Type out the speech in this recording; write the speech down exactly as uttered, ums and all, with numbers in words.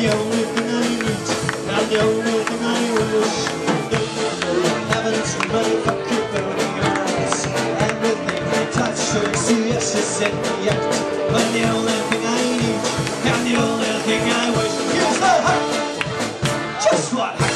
the only thing I need, and the only thing I wish. Having some money for your burning eyes, everything I touch turns to ashes in the act. But the only thing I need, and the only thing I wish is the heart. Just what?